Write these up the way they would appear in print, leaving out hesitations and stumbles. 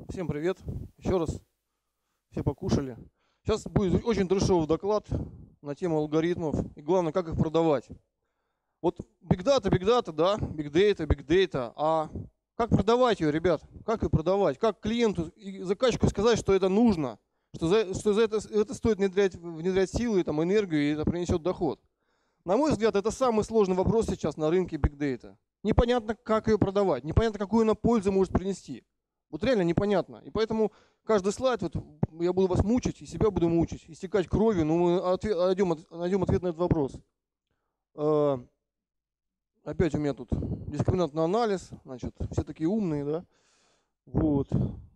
Всем привет. Еще раз. Все покушали. Сейчас будет очень трешовый доклад на тему алгоритмов и главное, как их продавать. Вот Big Data, да, Big Data. А как продавать ее, ребят? Как ее продавать? Как клиенту и заказчику сказать, что это нужно? Что за это стоит внедрять силы, там, энергию, и это принесет доход? На мой взгляд, это самый сложный вопрос сейчас на рынке Big Data. Непонятно, как ее продавать, непонятно, какую она пользу может принести. Вот реально непонятно. И поэтому каждый слайд, вот, я буду вас мучить, и себя буду мучить, истекать кровью, но мы найдем ответ на этот вопрос. Опять у меня тут дискриминантный анализ, значит, все такие умные, да? Вот.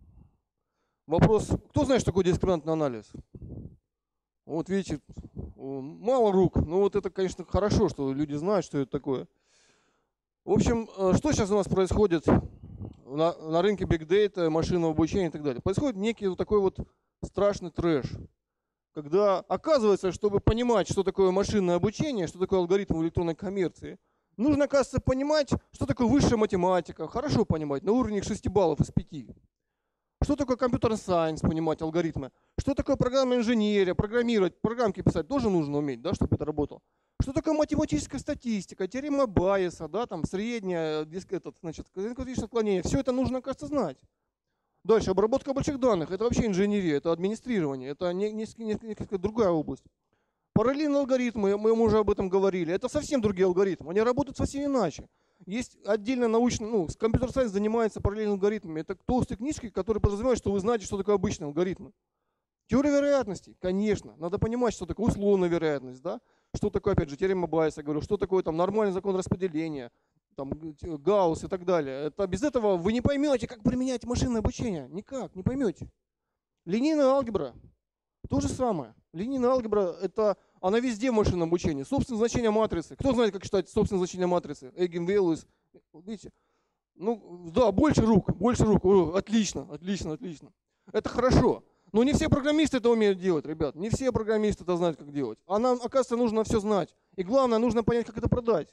Вопрос, кто знает, что такое дискриминантный анализ? Вот видите, мало рук, но вот это, конечно, хорошо, что люди знают, что это такое. В общем, что сейчас у нас происходит на рынке Big Data, машинного обучения и так далее? Происходит некий вот такой вот страшный трэш, когда оказывается, чтобы понимать, что такое машинное обучение, что такое алгоритм в электронной коммерции, нужно, оказывается, понимать, что такое высшая математика, хорошо понимать, на уровне 6 баллов из 5. Что такое компьютер сайенс, понимать алгоритмы. Что такое программная инженерия, программировать, программки писать тоже нужно уметь, да, чтобы это работало. Что такое математическая статистика, теорема Байеса, да, там средняя, клиническое отклонение. Все это нужно, кажется, знать. Дальше, обработка больших данных. Это вообще инженерия, это администрирование, это несколько другая область. Параллельные алгоритмы, мы уже об этом говорили, это совсем другие алгоритмы, они работают совсем иначе. Есть отдельно научно, компьютер-сайенс занимается параллельными алгоритмами. Это толстые книжки, которые подразумевают, что вы знаете, что такое обычные алгоритмы. Теория вероятностей, конечно. Надо понимать, что такое условная вероятность, да? Что такое, опять же, теорема Байеса, говорю, что такое там нормальный закон распределения, там, Гаусс и так далее. Это, без этого вы не поймете, как применять машинное обучение. Никак, не поймете. Линейная алгебра, то же самое. Линейная алгебра, она везде в машинном обучении. Собственное значение матрицы. Кто знает, как считать собственное значение матрицы? Eigenvalues. Видите? Да, больше рук. О, отлично. Это хорошо. Но не все программисты это умеют делать, ребят. Не все программисты это знают, как делать. А нам, оказывается, нужно все знать. И главное, нужно понять, как это продать.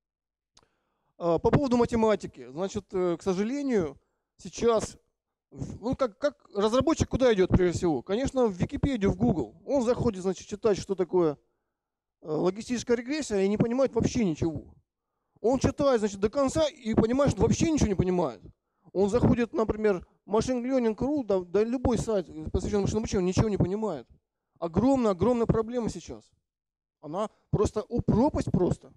По поводу математики. Значит, к сожалению, сейчас, как разработчик куда идет прежде всего? Конечно, в Википедию, в Google. Он заходит, значит, читать, что такое логистическая регрессия, и не понимает вообще ничего. Он читает, значит, до конца и понимает, что вообще ничего не понимает. Он заходит, например, Machine Learning.ru, да любой сайт, посвященный машинному обучению, он ничего не понимает. Огромная проблема сейчас. Она просто, пропасть просто.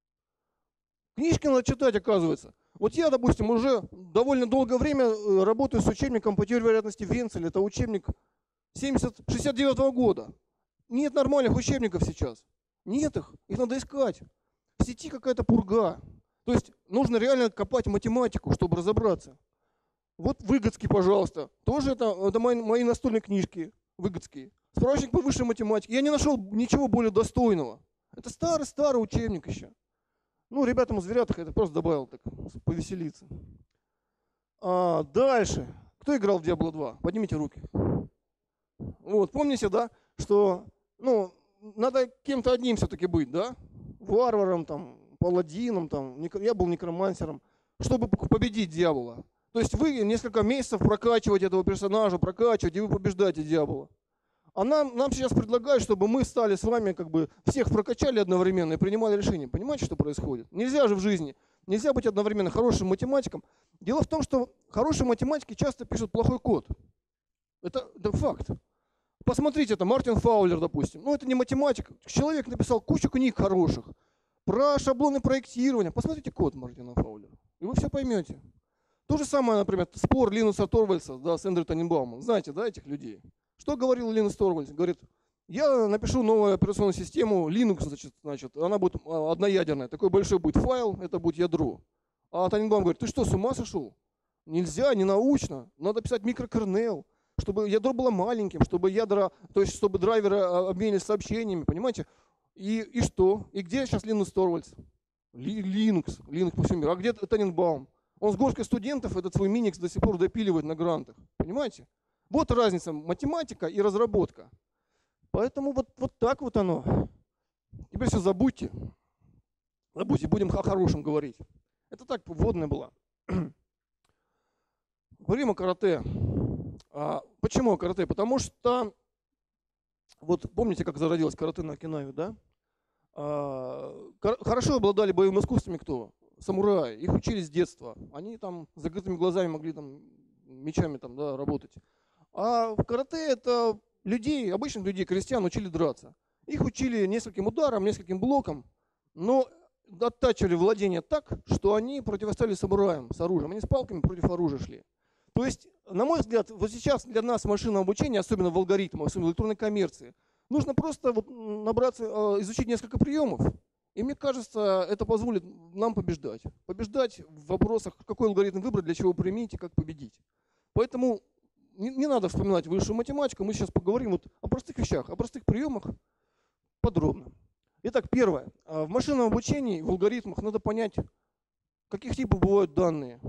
Книжки надо читать, оказывается. Вот я, допустим, уже довольно долгое время работаю с учебником по теории вероятности Венцеля. Это учебник 69-го года. Нет нормальных учебников сейчас. Нет их надо искать. В сети какая-то пурга. То есть нужно реально копать математику, чтобы разобраться. Вот Выгодский, пожалуйста. Тоже это мои настольные книжки Выгодские. Справочник по высшей математике. Я не нашел ничего более достойного. Это старый учебник еще. Ребятам о зверятах это просто добавил так, повеселиться. Дальше. Кто играл в Diablo 2? Поднимите руки. Вот, помните, да, что надо кем-то одним все-таки быть, да? Варваром, там, паладином, там, я был некромансером, чтобы победить дьявола. То есть вы несколько месяцев прокачиваете этого персонажа, и вы побеждаете дьявола. А нам сейчас предлагают, чтобы мы стали с вами, всех прокачали одновременно и принимали решения. Понимаете, что происходит? Нельзя же в жизни, нельзя быть одновременно хорошим математиком. Дело в том, что хорошие математики часто пишут плохой код. Это факт. Посмотрите, это Мартин Фаулер, допустим. Это не математик. Человек написал кучу книг хороших про шаблоны проектирования. Посмотрите код Мартина Фаулера, и вы все поймете. То же самое, например, спор Линуса Торвальдса, да, с Эндрю Таненбаумом. Знаете, да, этих людей? Что говорил Линус Торвальдс? Говорит, я напишу новую операционную систему Linux, значит, она будет одноядерная. Такой большой будет файл, это будет ядро. А Таненбаум говорит, ты что, с ума сошел? Нельзя, не научно. Надо писать микрокернел, чтобы ядро было маленьким, чтобы чтобы драйверы обменивались сообщениями, понимаете? И что? И где сейчас Линус Торвальдс? Linux по всему миру. А где Таненбаум? Он с горсткой студентов этот свой миникс до сих пор допиливает на грантах. Понимаете? Вот разница математика и разработка. Поэтому вот так вот оно. Теперь все забудьте. Будем о хорошем говорить. Это так вводная была. Говорим о карате. Почему карате? Потому что, вот помните, как зародилось карате на Окинаве, да? Хорошо обладали боевыми искусствами кто? Самураи. Их учили с детства. Они там с закрытыми глазами могли там мечами там, да, работать. А в карате это людей, обычных людей, крестьян учили драться. Их учили нескольким ударам, нескольким блокам, но оттачивали владение так, что они противостояли самураям с оружием. Они с палками против оружия шли. То есть, на мой взгляд, вот сейчас для нас машинного обучения, особенно в алгоритмах, особенно в электронной коммерции, нужно просто вот набраться, изучить несколько приемов, и мне кажется, это позволит нам побеждать. Побеждать в вопросах, какой алгоритм выбрать, для чего применить и как победить. Поэтому не надо вспоминать высшую математику, мы сейчас поговорим вот о простых вещах, о простых приемах подробно. Итак, первое. В машинном обучении, в алгоритмах надо понять, каких типов бывают данные.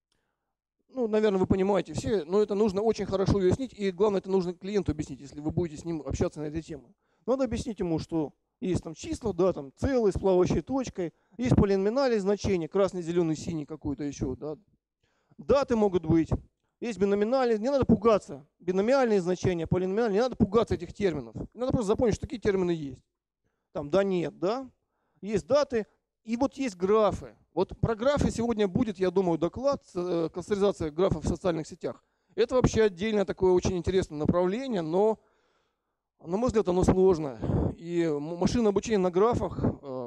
Ну, наверное, вы понимаете все, но это нужно очень хорошо уяснить, и главное, это нужно клиенту объяснить, если вы будете с ним общаться на этой теме. Надо объяснить ему, что есть там числа, да, там целые с плавающей точкой, есть полиномиальные значения, красный, зеленый, синий, какой-то еще, да. Даты могут быть, есть биномиальные, не надо пугаться, биномиальные значения, полиномиальные, не надо пугаться этих терминов. Надо просто запомнить, что такие термины есть. Там да, нет, да, есть даты, и вот есть графы. Вот про графы сегодня будет, я думаю, доклад, кластеризация графов в социальных сетях. Это вообще отдельное такое очень интересное направление, но, на мой взгляд, оно сложное. И машинное обучение на графах,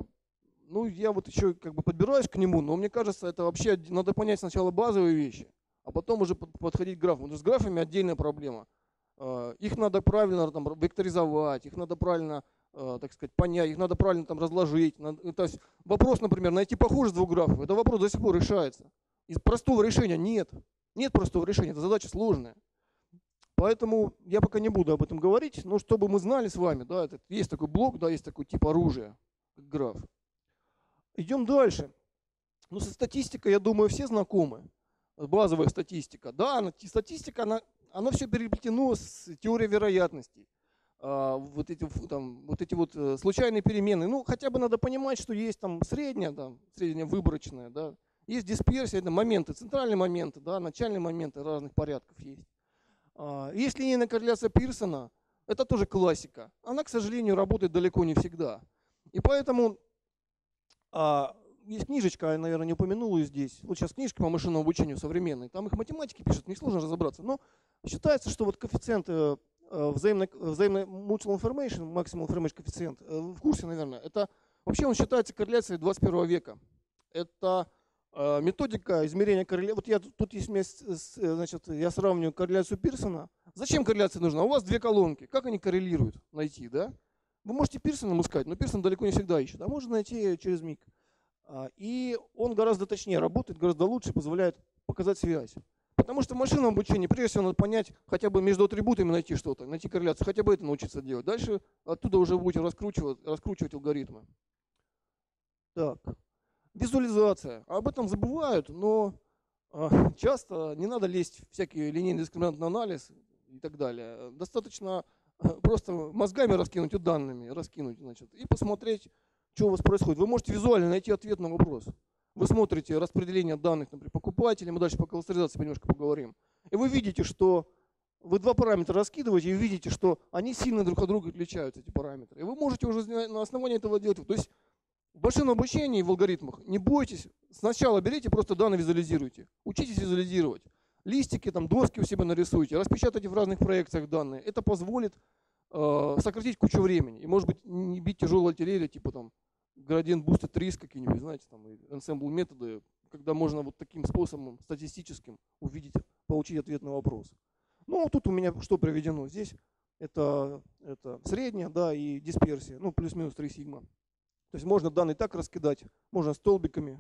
ну, я вот еще как бы подбираюсь к нему, но мне кажется, это вообще надо понять сначала базовые вещи, а потом уже подходить к графам. Потому что с графами отдельная проблема. Их надо правильно там векторизовать, их надо правильно, так сказать, понять, их надо правильно там разложить. То есть вопрос, например, найти похожесть двух графов, это вопрос до сих пор решается. Из простого решения нет. Нет простого решения, это задача сложная. Поэтому я пока не буду об этом говорить, но чтобы мы знали с вами, да, есть такой блок, да, есть такой тип оружия, как граф. Идем дальше. Ну, со статистикой, я думаю, все знакомы. Базовая статистика. Да, статистика, она все переплетено с теорией вероятностей. Вот эти вот случайные переменные. Ну, хотя бы надо понимать, что есть там средняя выборочная, да. Есть дисперсия, это моменты, центральные моменты, да, начальные моменты разных порядков есть. Есть линейная корреляция Пирсона, это тоже классика. Она, к сожалению, работает далеко не всегда. И поэтому есть книжечка, я, наверное, не упомянул ее здесь. Вот сейчас книжка по машинному обучению современной. Там их математики пишут, несложно разобраться. Но считается, что вот коэффициент взаимной mutual information, maximal information коэффициент, в курсе, наверное, это вообще он считается корреляцией 21 века. Это методика измерения корреляции. Вот тут есть, значит, я сравниваю корреляцию Пирсона. Зачем корреляция нужна? У вас две колонки. Как они коррелируют? Найти, да? Вы можете Пирсоном искать, но Пирсон далеко не всегда ищет. А можно найти через миг. И он гораздо точнее работает, гораздо лучше, позволяет показать связь. Потому что в машинном обучении, прежде всего, надо понять, хотя бы между атрибутами найти что-то, найти корреляцию, хотя бы это научиться делать. Дальше оттуда уже будете раскручивать алгоритмы. Так. Визуализация. Об этом забывают, но часто не надо лезть в всякий линейный дискриминантный анализ и так далее. Достаточно просто мозгами раскинуть и данными раскинуть, значит, и посмотреть, что у вас происходит. Вы можете визуально найти ответ на вопрос. Вы смотрите распределение данных, например, покупателей, мы дальше по кластеризации немножко поговорим. И вы видите, что вы два параметра раскидываете и видите, что они сильно друг от друга отличаются, эти параметры. И вы можете уже на основании этого делать. То есть в машинном обучении, в алгоритмах, не бойтесь, сначала берите, просто данные визуализируйте. Учитесь визуализировать. Листики, там, доски у себя нарисуйте, распечатайте в разных проекциях данные. Это позволит сократить кучу времени. И, может быть, не бить тяжелую артиллерию, типа там gradient boosted risk какие-нибудь, знаете, там, ensemble методы, когда можно вот таким способом статистическим увидеть, получить ответ на вопрос. Ну, тут у меня что приведено? Здесь это средняя, да, и дисперсия, ну, плюс-минус 3 сигма. То есть можно данные так раскидать, можно столбиками.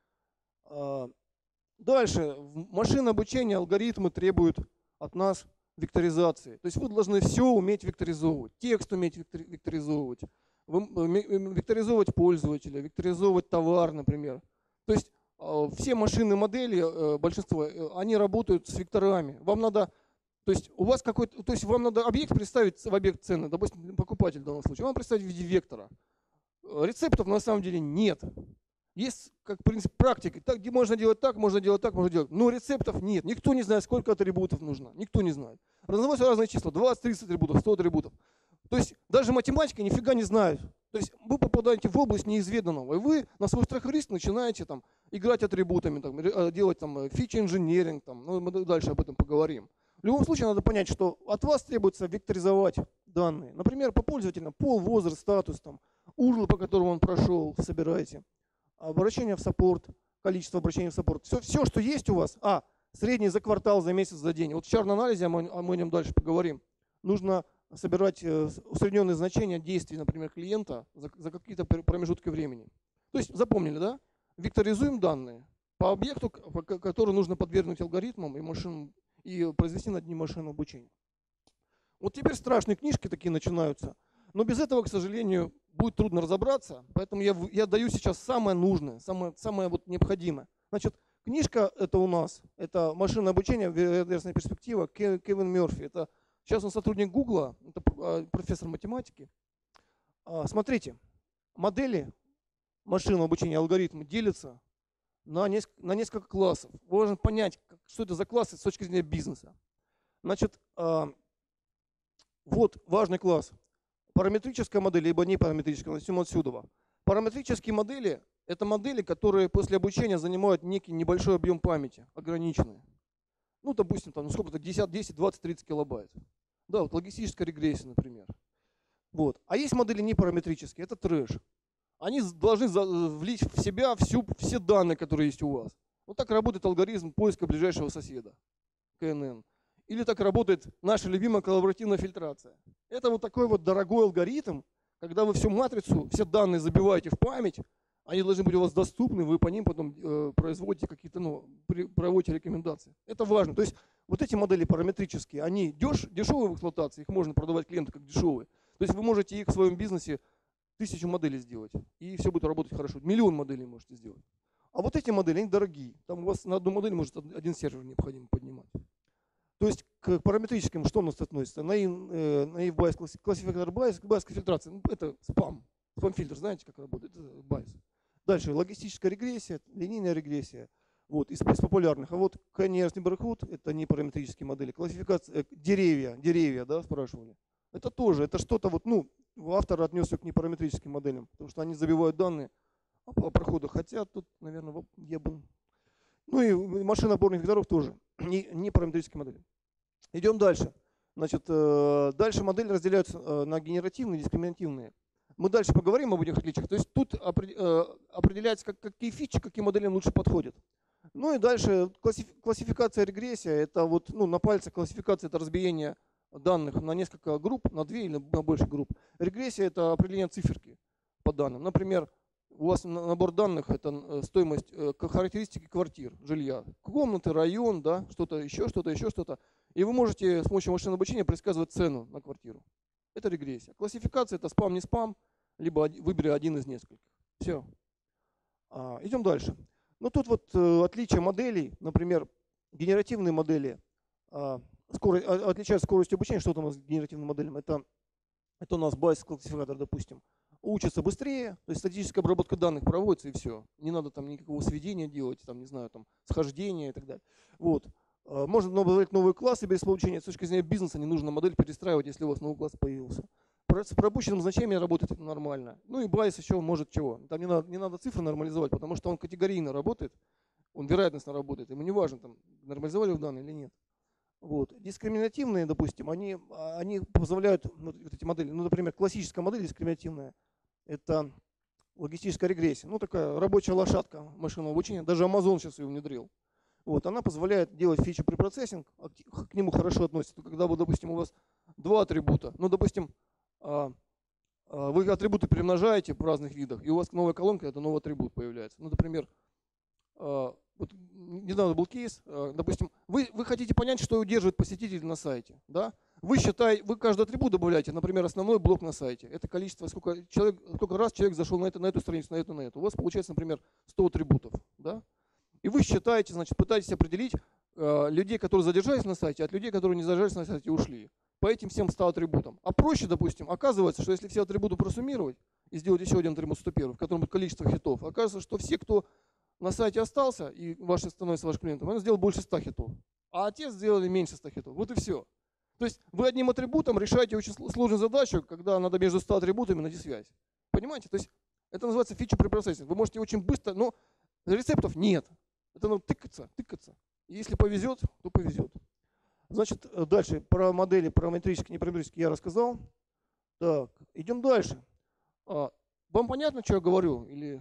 Дальше, в машинном обучении алгоритмы требуют от нас векторизации. То есть вы должны все уметь векторизовывать, текст уметь векторизовывать, векторизовывать пользователя, векторизовывать товар, например. То есть все машинные модели, большинство, они работают с векторами. Вам надо, то есть у вас какой-то, то есть вам надо объект представить в объект цены, допустим, покупатель в данном случае, вам представить в виде вектора. Рецептов на самом деле нет. Есть как принцип практики. Так, где можно делать так, можно делать так, можно делать. Но рецептов нет. Никто не знает, сколько атрибутов нужно. Никто не знает. Разносятся разные числа. 20, 30 атрибутов, 100 атрибутов. То есть даже математика нифига не знает. То есть вы попадаете в область неизведанного. И вы на свой страх и риск начинаете там, играть атрибутами, там, делать там, фичи-инженеринг. Ну, мы дальше об этом поговорим. В любом случае надо понять, что от вас требуется векторизовать данные. Например, по пользователям пол, возраст, статус, там, URL, по которому он прошел, собираете. Обращение в саппорт, количество обращений в саппорт. Все, что есть у вас. Средний за квартал, за месяц, за день. Вот в чарт-анализе, мы о нем дальше поговорим, нужно собирать усредненные значения действий, например, клиента за какие-то промежутки времени. То есть запомнили, да? Векторизуем данные по объекту, который нужно подвергнуть алгоритмам и произвести над ним машинное обучение. Вот теперь страшные книжки такие начинаются. Но без этого, к сожалению, будет трудно разобраться, поэтому я даю сейчас самое нужное, самое вот необходимое. Значит, книжка это у нас, это машинное обучение, вероятностная перспектива, Кевин Мерфи. Это, сейчас он сотрудник Гугла, это профессор математики. Смотрите, модели машинного обучения, алгоритмы делятся на несколько классов. Важно понять, что это за классы с точки зрения бизнеса. Значит, вот важный класс. Параметрическая модель, либо непараметрическая, начнем отсюда. Параметрические модели – это модели, которые после обучения занимают некий небольшой объем памяти, ограниченный. Ну, допустим, там, сколько-то 10, 20, 30 килобайт. Да, вот логистическая регрессия, например. Вот. А есть модели непараметрические, это трэш. Они должны влить в себя все данные, которые есть у вас. Вот так работает алгоритм поиска ближайшего соседа, КНН. Или так работает наша любимая коллаборативная фильтрация. Это вот такой вот дорогой алгоритм, когда вы всю матрицу, все данные забиваете в память, они должны быть у вас доступны, вы по ним потом производите какие-то, проводите рекомендации. Это важно. То есть вот эти модели параметрические, они дешевые в эксплуатации, их можно продавать клиенту как дешевые. То есть вы можете их в своем бизнесе 1000 моделей сделать, и все будет работать хорошо. 1 000 000 моделей можете сделать. А вот эти модели, они дорогие. Там у вас на одну модель может один сервер необходимо поднимать. То есть к параметрическим что у нас относится? Naive Bayes, классификатор Bayes фильтрация. Это спам-фильтр, знаете, как работает? Это Bayes. Дальше логистическая регрессия, линейная регрессия. Вот, из популярных. А вот K-nearest neighborhood, это не параметрические модели. Классификация, деревья, да, спрашивали. Это тоже, это что-то вот, автор отнесся к непараметрическим моделям, потому что они забивают данные по проходу. Хотя тут, наверное, я бы... и машина опорных векторов тоже, не параметрические модели. Идем дальше. Значит, дальше модели разделяются на генеративные и дискриминативные. Мы дальше поговорим об этих отличиях. То есть тут определяется, какие фичи, какие модели лучше подходят. Ну и дальше классификация, регрессия. Это вот на пальце классификация, это разбиение данных на несколько групп, на 2 или на больше групп. Регрессия – это определение циферки по данным. Например, у вас набор данных – это стоимость, характеристики квартир, жилья, комнаты, район, да, что-то еще, что-то. И вы можете с помощью машинного обучения предсказывать цену на квартиру. Это регрессия. Классификация – это спам, не спам, либо выбери один из нескольких. Все. Идем дальше. Тут вот отличие моделей, например, генеративные модели отличаются скоростью обучения. Что там у нас с генеративным моделям? Это у нас Bayes классификатор, допустим. Учатся быстрее, то есть статическая обработка данных проводится и все. Не надо там никакого сведения делать, там, не знаю, там, схождения и так далее. Вот. Можно добавлять новые классы без получения. С точки зрения бизнеса не нужно модель перестраивать, если у вас новый класс появился. С пропущенным значением работает это нормально. И Bayes еще может чего. Там не надо цифры нормализовать, потому что он категорийно работает, он вероятностно работает. Ему не важно, там, нормализовали вы данные или нет. Вот. Дискриминативные, допустим, они позволяют, вот эти модели, например, классическая модель дискриминативная, это логистическая регрессия. Такая рабочая лошадка машинного обучения. Даже Amazon сейчас ее внедрил. Вот. Она позволяет делать фичи препроцессинг, к нему хорошо относится. Когда, допустим, у вас 2 атрибута, допустим, вы атрибуты перемножаете в разных видах, и у вас новая колонка, это новый атрибут появляется. Например, вот недавно был кейс, допустим, вы хотите понять, что удерживает посетитель на сайте. Да? Вы каждый атрибут добавляете, например, основной блок на сайте. Это количество, сколько раз человек зашел на эту страницу, на эту. У вас получается, например, 100 атрибутов. Да? И вы считаете, значит, пытаетесь определить людей, которые задержались на сайте, от людей, которые не задержались на сайте и ушли. По этим всем 100 атрибутам. А проще, допустим, оказывается, что если все атрибуты просуммировать, и сделать еще один атрибут 101, в котором будет количество хитов, окажется, что все, кто на сайте остался и становится вашим клиентом, он сделал больше 100 хитов, а те сделали меньше 100 хитов. Вот и все. То есть вы одним атрибутом решаете очень сложную задачу, когда надо между 100 атрибутами найти связь. Понимаете? То есть это называется feature preprocessing. Вы можете очень быстро, но рецептов нет. Это надо тыкаться. И если повезет, то повезет. Значит, дальше про модели параметрические, непараметрические я рассказал. Так, идем дальше. Вам понятно, что я говорю? Или...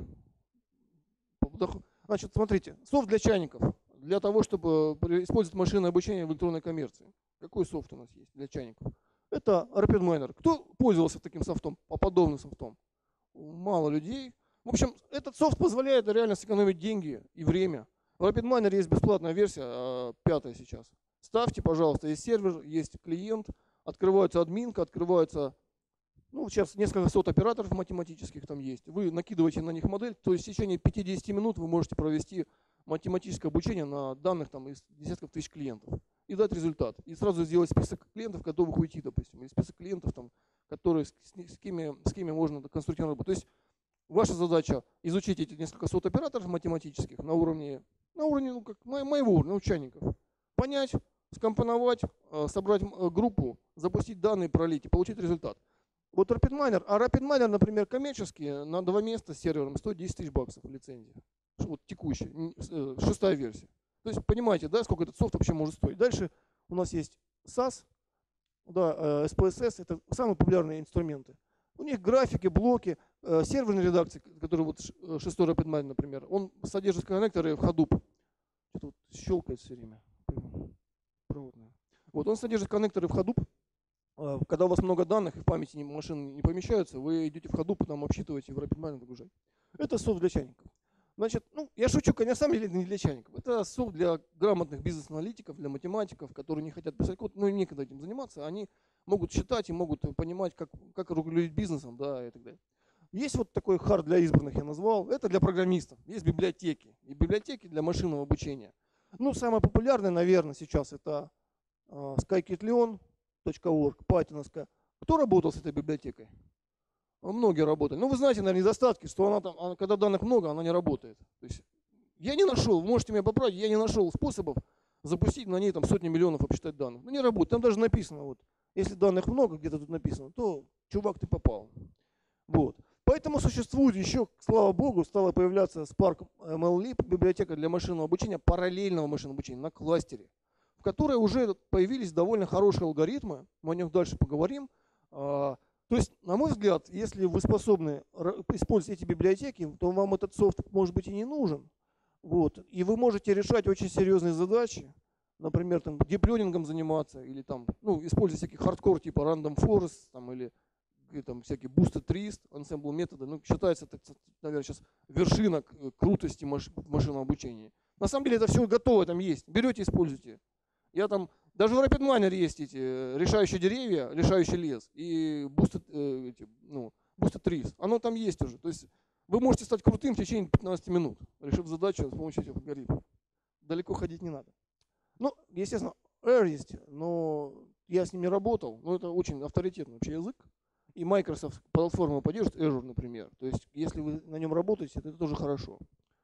Значит, смотрите, софт для чайников. Для того, чтобы использовать машинное обучение в электронной коммерции. Какой софт у нас есть для чайников? Это RapidMiner. Кто пользовался таким софтом, подобным софтом? Мало людей. В общем, этот софт позволяет реально сэкономить деньги и время. В RapidMiner есть бесплатная версия, 5 сейчас. Ставьте, пожалуйста, есть сервер, есть клиент, открывается админка, открывается, ну, сейчас несколько сот операторов математических там есть. Вы накидываете на них модель, то есть в течение 50 минут вы можете провести математическое обучение на данных там, из десятков тысяч клиентов и дать результат. И сразу сделать список клиентов, готовых уйти, допустим, или список клиентов, там, которые, с кем можно конструктивно работать. То есть ваша задача изучить эти несколько сот операторов математических на уровне ну, как моего уровня, чайников. Понять, скомпоновать, собрать группу, запустить данные, пролить и получить результат. Вот RapidMiner, например, коммерческий на 2 места с сервером стоит 10 тысяч баксов лицензия. Вот текущая, 6-я версия. То есть понимаете, да, сколько этот софт вообще может стоить. Дальше у нас есть SAS, да, SPSS, это самые популярные инструменты. У них графики, блоки, серверные редакции, которые вот 6-й RapidMiner, например, он содержит коннекторы в Hadoop. Что-то вот щелкает все время. Проводная. Вот он содержит коннекторы в Hadoop. Когда у вас много данных и в памяти машины не помещаются, вы идете в Hadoop, там обсчитываете, в RapidMiner загружаете. Это софт для чайников. Значит, ну, я шучу, конечно, на самом деле не для чайников. Это софт для грамотных бизнес-аналитиков, для математиков, которые не хотят писать код, ну, некогда этим заниматься. Они могут считать и могут понимать, как руководить бизнесом, да, и так далее. Есть вот такой хард для избранных, я назвал. Это для программистов. Есть библиотеки. И библиотеки для машинного обучения. Ну, самое популярное, наверное, сейчас это scikit-learn.org, Python-овская. Кто работал с этой библиотекой? Многие работали. Ну, вы знаете, наверное, недостатки, что она там, когда данных много, она не работает. То есть я не нашел, вы можете меня поправить, я не нашел способов запустить на ней там сотни миллионов обсчитать данных. Ну, не работает. Там даже написано, вот, если данных много, где-то тут написано, то, чувак, ты попал. Вот. Поэтому существует еще, слава богу, стала появляться Spark MLlib, библиотека для машинного обучения, параллельного машинного обучения на кластере, в которой уже появились довольно хорошие алгоритмы, мы о них дальше поговорим. То есть, на мой взгляд, если вы способны использовать эти библиотеки, то вам этот софт, может быть, и не нужен. Вот. И вы можете решать очень серьезные задачи, например, там, дип-лернингом заниматься, или там, ну, использовать всякий хардкор типа Random Forest, там, или там, всякие boosted twist, ensemble методы. Ну, считается, это, наверное, сейчас вершина крутости машинного обучения. На самом деле это все готово там есть. Берете, используйте. Я там, даже в RapidMiner есть эти решающие деревья, решающий лес и boosted trees. Оно там есть уже. То есть вы можете стать крутым в течение 15 минут, решив задачу с помощью этих алгоритмов. Далеко ходить не надо. Ну, естественно, R есть, но я с ним не работал. Но это очень авторитетный вообще язык. И Microsoft платформу поддерживает, Azure, например. То есть, если вы на нем работаете, это тоже хорошо.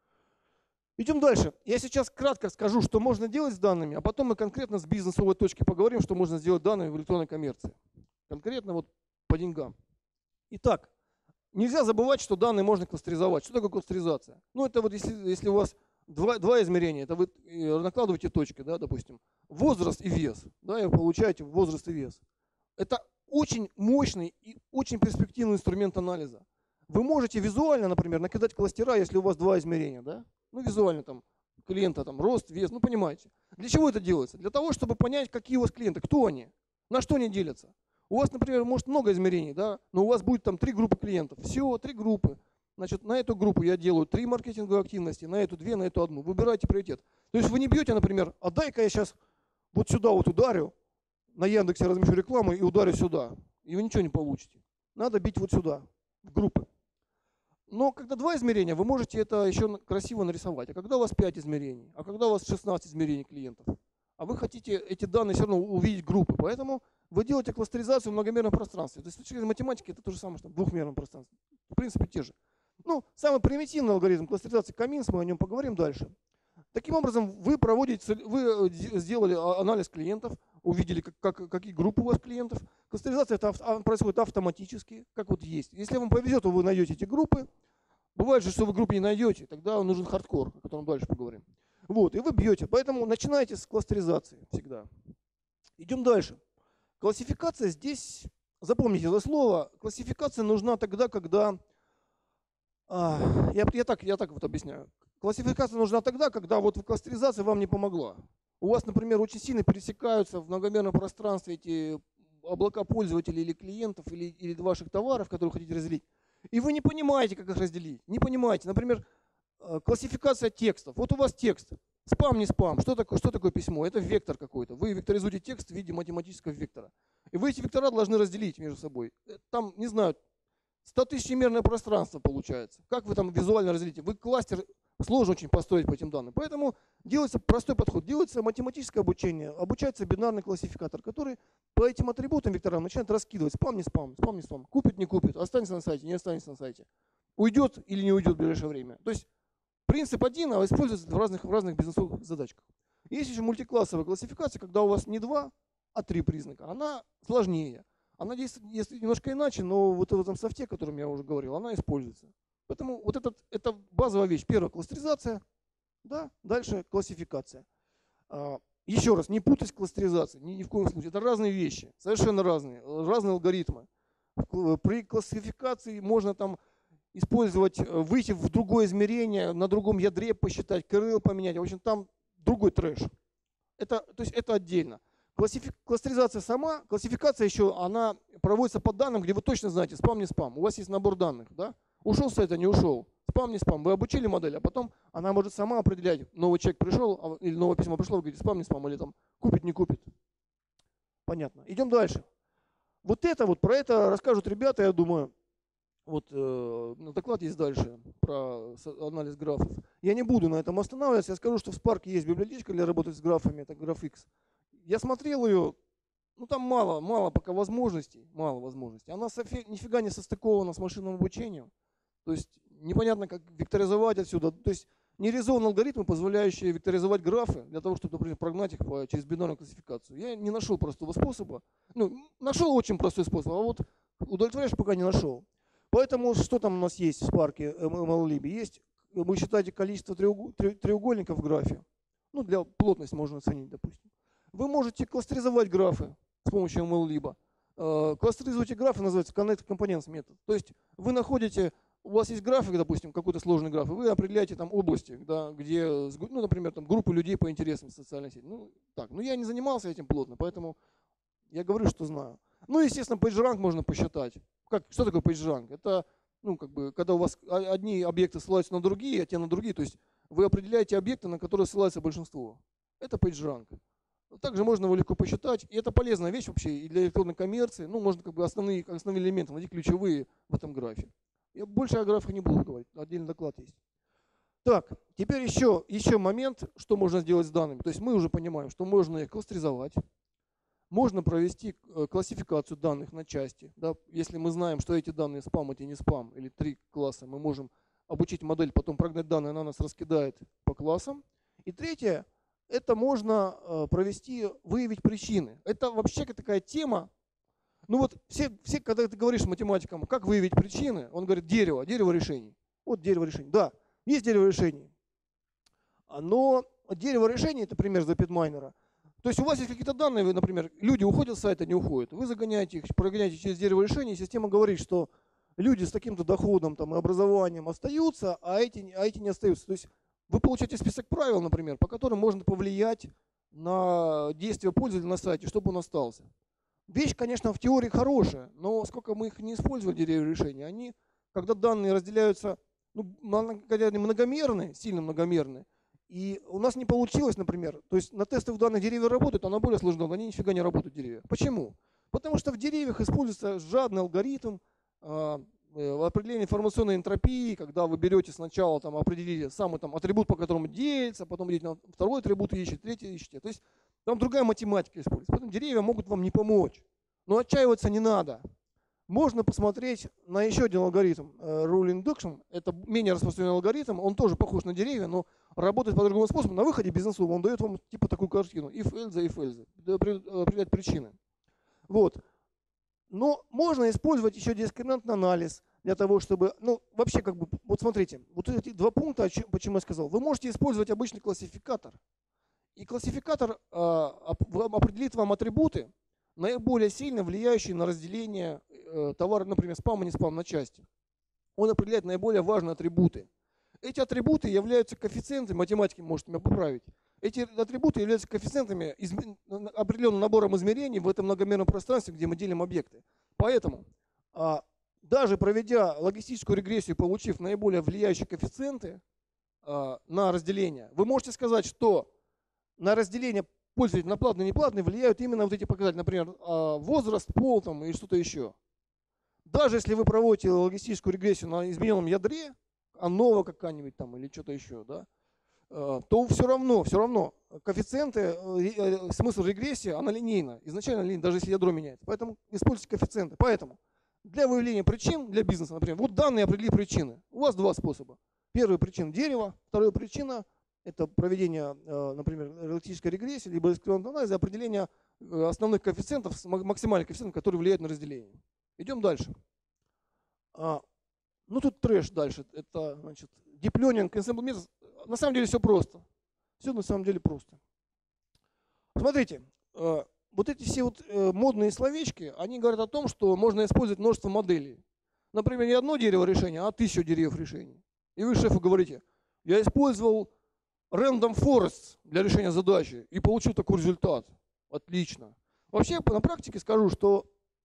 Идем дальше. Я сейчас кратко скажу, что можно делать с данными, а потом мы конкретно с бизнесовой точки поговорим, что можно сделать данными в электронной коммерции. Конкретно вот по деньгам. Итак, нельзя забывать, что данные можно кластеризовать. Что такое кластеризация? Ну, это вот если у вас два измерения, это вы накладываете точки, да, допустим, возраст и вес, да, и вы получаете возраст и вес. Это очень мощный и очень перспективный инструмент анализа. Вы можете визуально, например, накидать кластера, если у вас 2 измерения, да? Ну, визуально там клиента, там, рост, вес, ну, понимаете. Для чего это делается? Для того, чтобы понять, какие у вас клиенты, кто они, на что они делятся. У вас, например, может много измерений, да, но у вас будет там 3 группы клиентов. Всего 3 группы. Значит, на эту группу я делаю 3 маркетинговые активности, на эту 2, на эту 1. Выбирайте приоритет. То есть вы не бьете, например, а дай-ка я сейчас вот сюда вот ударю, на Яндексе размещу рекламу и ударю сюда. И вы ничего не получите. Надо бить вот сюда, в группы. Но когда 2 измерения, вы можете это еще красиво нарисовать. А когда у вас 5 измерений? А когда у вас 16 измерений клиентов? А вы хотите эти данные все равно увидеть группы. Поэтому вы делаете кластеризацию в многомерном пространстве. То есть с точки зрения математики это то же самое, что в двухмерном пространстве. принципе те же. Ну, самый примитивный алгоритм кластеризации Каминс, мы о нем поговорим дальше. Таким образом, вы сделали анализ клиентов, увидели, какие группы у вас клиентов. Кластеризация происходит автоматически, как вот есть. Если вам повезет, то вы найдете эти группы. Бывает же, что вы группы не найдете, тогда нужен хардкор, о котором дальше поговорим. Вот, и вы бьете. Поэтому начинайте с кластеризации всегда. Идем дальше. Классификация здесь, запомните это слово, классификация нужна тогда, когда... Я так вот объясняю. Классификация нужна тогда, когда вот кластеризация вам не помогла. У вас, например, очень сильно пересекаются в многомерном пространстве эти облака пользователей или клиентов, или ваших товаров, которые хотите разделить. И вы не понимаете, как их разделить. Не понимаете. Например, классификация текстов. Вот у вас текст. Спам, не спам. Что такое письмо? Это вектор какой-то. Вы векторизуете текст в виде математического вектора. И вы эти вектора должны разделить между собой. Там, не знаю, 100-тысячемерное пространство получается. Как вы там визуально разделите? Вы кластер сложно очень построить по этим данным. Поэтому делается простой подход. Делается математическое обучение. Обучается бинарный классификатор, который по этим атрибутам векторам начинает раскидывать. Спам, не спам, спам, не спам. Купит, не купит. Останется на сайте, не останется на сайте. Уйдет или не уйдет в ближайшее время. То есть принцип один, а используется в разных бизнесовых задачках. Есть еще мультиклассовая классификация, когда у вас не 2, а 3 признака. Она сложнее. Она действует немножко иначе, но вот в этом софте, о котором я уже говорил, она используется. Поэтому вот это базовая вещь. Первая кластеризация, да, дальше классификация. Еще раз, не путать с кластеризацией, ни в коем случае. Это разные вещи, совершенно разные алгоритмы. При классификации можно там использовать, выйти в другое измерение, на другом ядре посчитать, КРЛ поменять. В общем, там другой трэш. То есть это отдельно. Кластеризация сама, классификация еще, она проводится по данным, где вы точно знаете, спам, не спам. У вас есть набор данных, да? Ушел с сайта, не ушел. Спам, не спам. Вы обучили модель, а потом она может сама определять, новый человек пришел, или новое письмо пришло, вы говорите, спам, не спам, или там купит, не купит. Понятно. Идем дальше. Про это расскажут ребята, я думаю. Вот доклад есть дальше про анализ графов. Я не буду на этом останавливаться. Я скажу, что в Spark есть библиотечка для работы с графами, это GraphX. Я смотрел ее, ну там мало пока возможностей, мало возможностей. Она нифига не состыкована с машинным обучением. То есть непонятно, как векторизовать отсюда. То есть не реализованы алгоритмы, позволяющие векторизовать графы для того, чтобы, например, прогнать их через бинарную классификацию. Я не нашел простого способа. Ну, нашел очень простой способ, а вот удовлетворяющий пока не нашел. Поэтому что там у нас есть в Spark MLlib? Есть, вы считаете количество треугольников в графе. Ну, для плотности можно оценить, допустим. Вы можете кластеризовать графы с помощью MLlib. Кластеризуете графы, называется Connect Components метод. То есть вы находите, у вас есть график, допустим, какой-то сложный граф, и вы определяете там области, да, где, ну, например, там группы людей по интересам в социальной сети. Ну, я не занимался этим плотно, поэтому я говорю, что знаю. Ну, естественно, PageRank можно посчитать. Что такое PageRank? Это, ну, как бы, когда у вас одни объекты ссылаются на другие, а те на другие, то есть вы определяете объекты, на которые ссылается большинство. Это PageRank. Также можно его легко посчитать. И это полезная вещь вообще и для электронной коммерции. Ну, можно как бы основные элементы найти, ключевые в этом графе. Я больше о графах не буду говорить, отдельный доклад есть. Так, теперь еще момент, что можно сделать с данными. То есть мы уже понимаем, что можно их кластеризовать. Можно провести классификацию данных на части. Да? Если мы знаем, что эти данные спам, эти не спам, или 3 класса, мы можем обучить модель, потом прогнать данные, она нас раскидает по классам. И третье, это можно выявить причины. Это вообще такая тема. Ну вот все, когда ты говоришь математикам, как выявить причины, он говорит дерево решений. Вот дерево решений. Да, есть дерево решений. Но дерево решений, это пример ZapidMiner. То есть у вас есть какие-то данные, например, люди уходят с сайта, не уходят. Вы загоняете их, прогоняете через дерево решений, система говорит, что люди с таким-то доходом там, и образованием остаются, а эти не остаются. То есть вы получаете список правил, например, по которым можно повлиять на действия пользователя на сайте, чтобы он остался. Вещь, конечно, в теории хорошая, но сколько мы их не использовали, деревья решения, они, когда данные разделяются, когда они многомерные, сильно многомерные, и у нас не получилось, например, то есть на тестовых данных деревья работают, а на более сложных данных они нифига не работают, деревья. Почему? Потому что в деревьях используется жадный алгоритм определения информационной энтропии, когда вы берете сначала, там, определили самый там, атрибут, по которому делится, потом идете на второй атрибут ищете, третий ищете. То есть там другая математика используется. Поэтому деревья могут вам не помочь. Но отчаиваться не надо. можно посмотреть на еще один алгоритм Rule Induction. Это менее распространенный алгоритм, он тоже похож на деревья, но работает по другому способу. На выходе бизнесовом он дает вам типа такую картину. If else, определять причины. Вот. Но можно использовать еще дискриминантный анализ для того, чтобы, ну, вообще, как бы, вот смотрите, вот эти два пункта, почему я сказал. Вы можете использовать обычный классификатор. И классификатор определит вам атрибуты, наиболее сильно влияющие на разделение товара, например, спам и не спам на части. Он определяет наиболее важные атрибуты. Эти атрибуты являются коэффициентами, математики можете меня поправить. Эти атрибуты являются коэффициентами, определенным набором измерений в этом многомерном пространстве, где мы делим объекты. Поэтому, даже проведя логистическую регрессию, получив наиболее влияющие коэффициенты на разделение, вы можете сказать, что на разделение пользователей на платный и неплатный влияют именно вот эти показатели, например, возраст, пол там, и что-то еще. Даже если вы проводите логистическую регрессию на измененном ядре, ANOVA какая-нибудь там или что-то еще, да, то все равно коэффициенты, смысл регрессии, она линейна, изначально линейна, даже если ядро меняется. Поэтому используйте коэффициенты. Поэтому для выявления причин для бизнеса, например, вот данные определи причины. У вас два способа. Первая причина дерева, вторая причина это проведение, например, логистической регрессии, либо дискриминантного анализа, определение основных коэффициентов, максимальных коэффициентов, которые влияют на разделение. Идем дальше. Ну тут трэш дальше. Это, значит, deep learning, ensemble methods. На самом деле все просто. Все на самом деле просто. Смотрите, вот эти все вот модные словечки, они говорят о том, что можно использовать множество моделей. Например, не одно дерево решения, а 1000 деревьев решений. И вы шефу говорите, я использовал random forest для решения задачи и получил такой результат. Отлично. Вообще, на практике скажу, что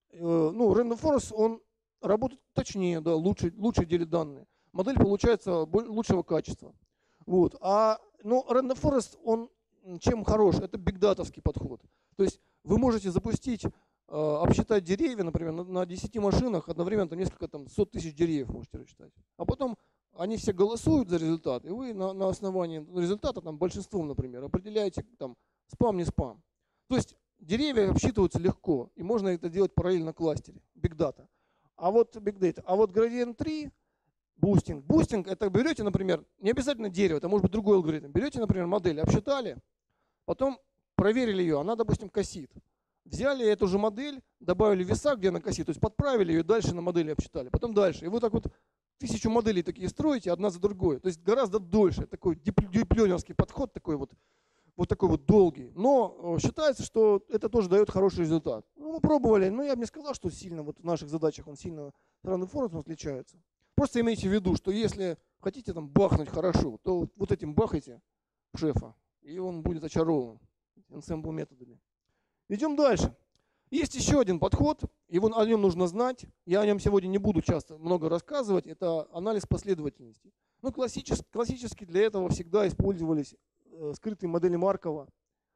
random forest, он работает точнее, да, лучше делит данные. Модель получается лучшего качества. Вот. Random forest, он чем хорош? Это бигдатовский подход. То есть вы можете запустить, обсчитать деревья, например, на 10 машинах, одновременно там несколько там, сот тысяч деревьев можете рассчитать. А потом они все голосуют за результат, и вы на основании результата, там, большинством, например, определяете там, спам, не спам. То есть деревья обсчитываются легко, и можно это делать параллельно кластере, big data. А вот big data. А вот gradient 3, бустинг. Бустинг это берете, например, не обязательно дерево, это может быть другой алгоритм. Берете, например, модель, обсчитали, потом проверили ее, она, допустим, косит. Взяли эту же модель, добавили веса, где она косит, то есть подправили ее, дальше на модели обсчитали, потом дальше. И вы так вот 1000 моделей такие строите, одна за другой. То есть гораздо дольше. Такой дипленерский подход, такой вот такой вот долгий. Но считается, что это тоже дает хороший результат. Ну, мы пробовали, но я бы не сказал, что сильно вот в наших задачах он сильно с random forest отличается. Просто имейте в виду, что если хотите там бахнуть хорошо, то вот этим бахайте шефа, и он будет очарован ensemble методами. Идем дальше. Есть еще один подход, о нем нужно знать. Я о нем сегодня не буду много рассказывать. Это анализ последовательности. Ну, классически для этого всегда использовались скрытые модели Маркова.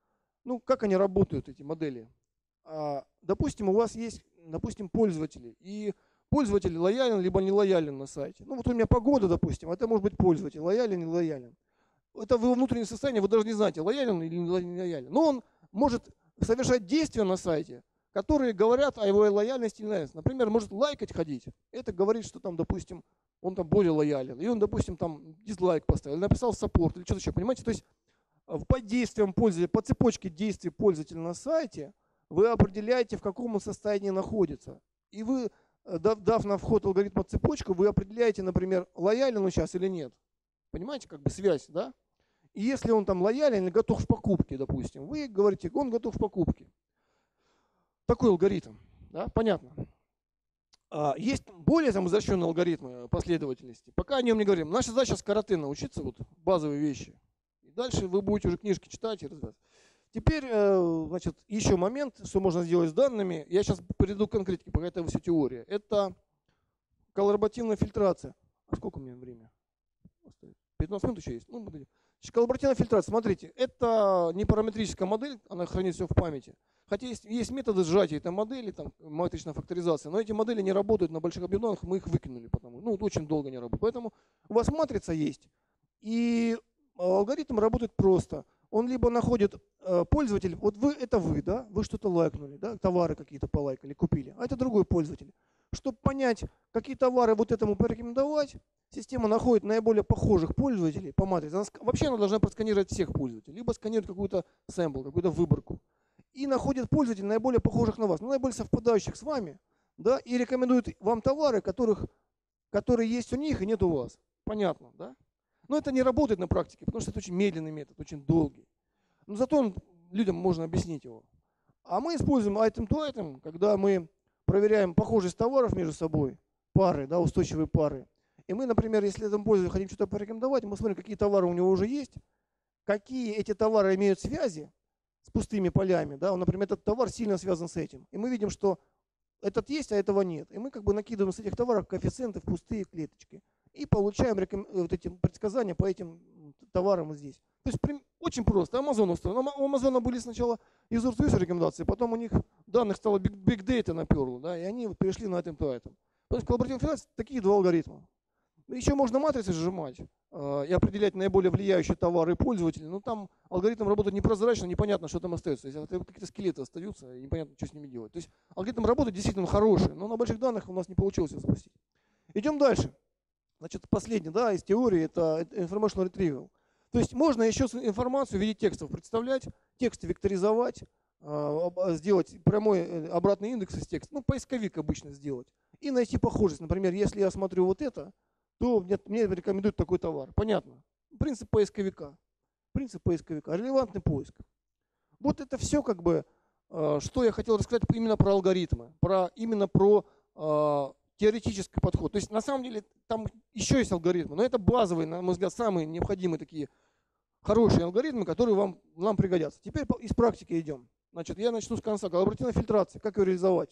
Ну, как они работают, эти модели? Допустим, у вас есть, пользователи. И пользователь лоялен, либо не лоялен на сайте. Ну, вот у меня погода, допустим, это может быть пользователь, лоялен, не лоялен. Это его внутреннее состояние, вы даже не знаете, лоялен или не лоялен. Но он может совершать действия на сайте, которые говорят о его лояльности или нелояльности. Например, может лайкать ходить. Это говорит, что там, допустим, он там более лоялен. И он, допустим, там дизлайк поставил, написал саппорт или что-то еще. Понимаете? То есть по действиям пользователя, по цепочке действий пользователя на сайте вы определяете, в каком он состоянии находится. И вы, дав на вход алгоритма цепочку, вы определяете, например, лоялен он сейчас или нет. Понимаете, как бы связь, да? И если он там лоялен или готов к покупке, допустим, вы говорите, он готов к покупке. Такой алгоритм, да? Понятно. Есть более изощренные алгоритмы последовательности. Пока о нем не говорим. Наша задача с карате научиться вот базовые вещи. И дальше вы будете уже книжки читать и разбираться. Теперь, значит, еще момент, что можно сделать с данными. Я сейчас перейду к конкретике, пока это все теория. Это коллаборативная фильтрация. А сколько у меня времени? 15 минут еще есть. Ну, коллаборативная фильтрация, смотрите, это не параметрическая модель, она хранит все в памяти. Хотя есть методы сжатия этой модели, там, матричная факторизация, но эти модели не работают на больших объемах, мы их выкинули, очень долго не работают. Поэтому у вас матрица есть, и алгоритм работает просто. Он либо находит пользователь, вот это вы, да, вы что-то лайкнули, да, товары какие-то полайкали, купили, а это другой пользователь. Чтобы понять, какие товары вот этому порекомендовать, система находит наиболее похожих пользователей по матрице. Вообще она должна просканировать всех пользователей, либо сканирует какую-то сэмпл, какую-то выборку. И находит пользователей наиболее похожих на вас, наиболее совпадающих с вами, да, и рекомендует вам товары, которые есть у них и нет у вас. Понятно, да? Но это не работает на практике, потому что это очень медленный метод, очень долгий. Но зато людям можно объяснить его. А мы используем item to item, когда мы проверяем похожесть товаров между собой, пары, да, устойчивые пары. И мы, например, если этому пользователю хотим что-то порекомендовать, мы смотрим, какие товары у него уже есть, какие эти товары имеют связи с пустыми полями. Да? Например, этот товар сильно связан с этим. И мы видим, что этот есть, а этого нет. И мы как бы накидываем с этих товаров коэффициенты в пустые клеточки. И получаем вот эти предсказания по этим товарам вот здесь. То есть очень просто. Amazon устроен. У Амазона были сначала user-to-user рекомендации, потом у них данных стало big data наперло, да, и они перешли на item to item. То есть коллаборативная финансовая такие два алгоритма. Еще можно матрицы сжимать и определять наиболее влияющие товары и пользователи, но там алгоритм работает непрозрачно, непонятно, что там остается. Если какие-то скелеты остаются, и непонятно, что с ними делать. То есть алгоритм работает действительно хороший, но на больших данных у нас не получилось его запустить. Идем дальше. Значит, последний, да, из теории это informational retrieval. То есть можно еще информацию в виде текстов представлять, тексты векторизовать, сделать прямой обратный индекс из текста, ну, поисковик обычно сделать, и найти похожесть. Например, если я смотрю вот это, то мне рекомендуют такой товар. Понятно. Принцип поисковика. Принцип поисковика. Релевантный поиск. Вот это все как бы, что я хотел рассказать именно про алгоритмы, именно про теоретический подход. То есть на самом деле там еще есть алгоритмы, но это базовые, на мой взгляд, самые необходимые такие хорошие алгоритмы, которые нам пригодятся. Теперь из практики идем. Значит, я начну с конца. Коллаборативная фильтрация. Как ее реализовать?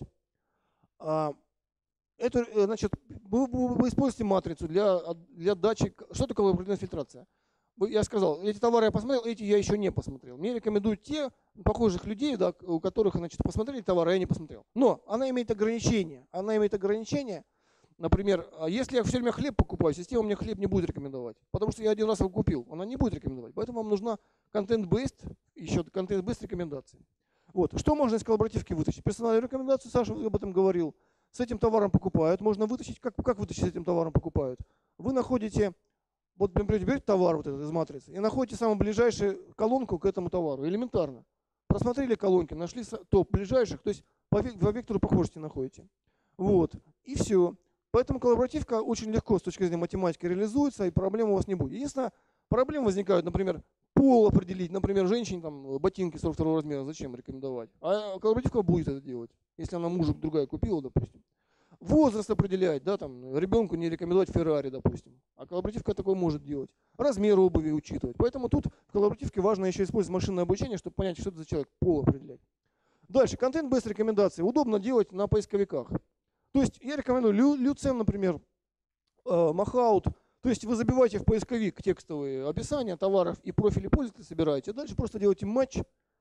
Значит, вы используете матрицу для дачи. Что такое коллаборативная фильтрация? Я сказал, эти товары я посмотрел, эти я еще не посмотрел. Мне рекомендуют те похожих людей, да, у которых, значит, посмотрели товары, а я не посмотрел. Но она имеет ограничения. Она имеет ограничения. Например, если я все время хлеб покупаю, система мне хлеб не будет рекомендовать. Потому что я один раз его купил, она не будет рекомендовать. Поэтому вам нужна content-based, еще content-based рекомендации. Вот. Что можно из коллаборативки вытащить? Персональную рекомендацию, Саша об этом говорил. С этим товаром покупают. Можно вытащить. Как вытащить с этим товаром покупают? Вы находите, вот, например, берете товар вот этот из матрицы и находите самую ближайшую колонку к этому товару. Элементарно. Просмотрели колонки, нашли топ ближайших, то есть по вектору похожести находите. Вот. И все. Поэтому коллаборативка очень легко с точки зрения математики реализуется, и проблем у вас не будет. Единственное, проблемы возникают, например, пол определить. Например, женщине там ботинки 42 размера зачем рекомендовать? А коллаборативка будет это делать, если она мужик другая купила, допустим. Возраст определять, да, там, ребенку не рекомендовать Феррари, допустим. А коллаборативка такое может делать. Размер обуви учитывать. Поэтому тут в коллаборативке важно еще использовать машинное обучение, чтобы понять, что это за человек, пол определять. Дальше, контент-бейст рекомендации. Удобно делать на поисковиках. То есть я рекомендую Люцен, например, Махаут. То есть вы забиваете в поисковик текстовые описания товаров и профили пользователя собираете. Дальше просто делаете матч.